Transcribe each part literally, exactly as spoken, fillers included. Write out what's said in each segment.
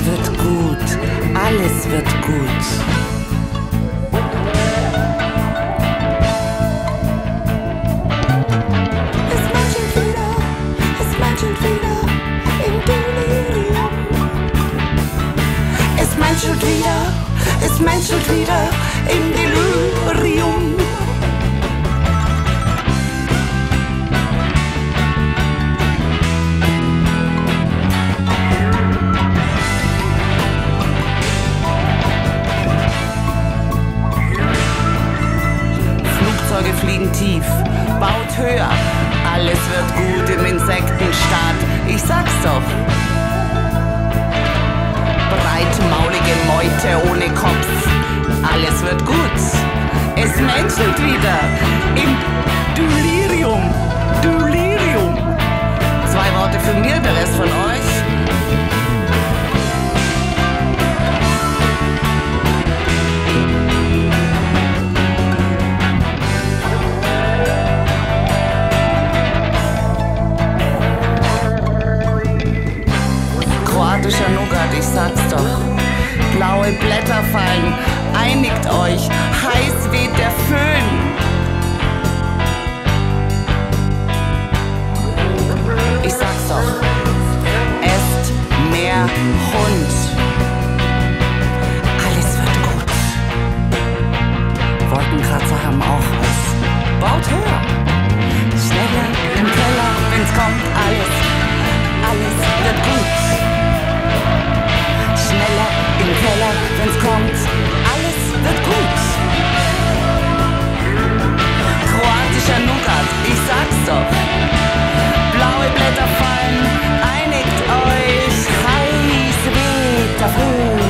wird gut, alles wird gut. Es menschelt wieder im Delirium. Flugzeuge fliegen tief, baut höher. Alles wird gut im Insektenstaat. Ich sag's doch. Breitmaulige Meute ohne Kopf. Alles wird gut. Es menschelt wieder im Delirium. Delirium. Zwei Worte für mir, der Rest von euch. Kroatischer Nougat, ich sag's doch. Blaue Blätter fallen, einigt euch, heiß weht der Föhn. Ich sag's doch, esst mehr Hund. Alles wird gut. Wolkenkratzer haben auch was. Baut höher. Schneller im Keller, wenn's kommt, alles, alles wird gut. Schneller im Keller, wenn's kommt, alles wird gut. Kroatischer Nougat, ich sag's doch. Blaue Blätter fallen, einigt euch, heiß weht der Föhn.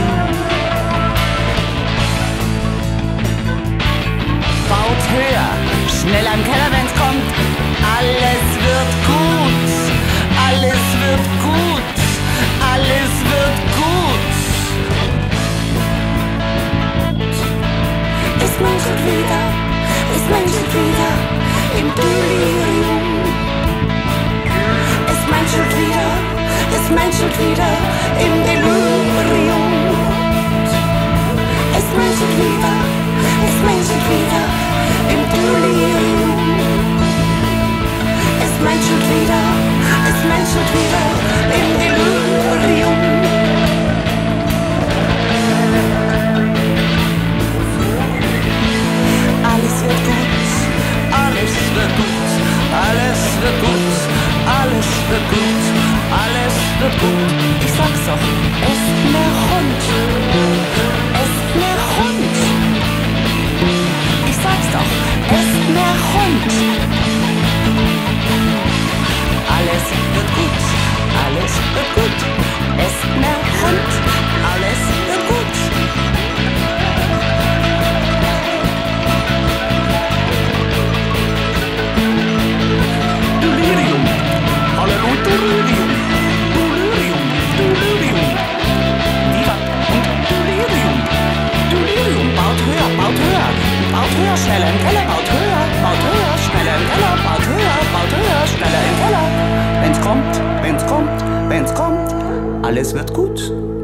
Baut höher, schneller im Keller, wenn's kommt, alles wird gut. Alles wird gut. Alles wird gut. Es menschelt wieder, es menschelt wieder im Delirium. Es menschelt wieder, es menschelt wieder im Delirium. Es menschelt wieder, es menschelt wieder im Delirium. Es menschelt wieder, es menschelt wieder im Delirium. Alles wird gut, alles wird gut, alles wird gut, alles wird gut, alles wird gut. Ich sag's doch, esst mehr Hund, esst mehr Hund. Ich sag's doch, esst mehr Hund. Alles wird gut, alles wird gut, esst mehr Hund, alles wird gut. Delirium, Halleluja, Delirium, Delirium, Delirium. Viva und Delirium, Delirium, baut höher, baut höher, baut höher, schneller im Keller, baut höher, baut höher, schneller im Keller, baut höher, baut höher, schneller im Keller. Wenn's kommt, wenn's kommt, wenn's kommt, alles wird gut.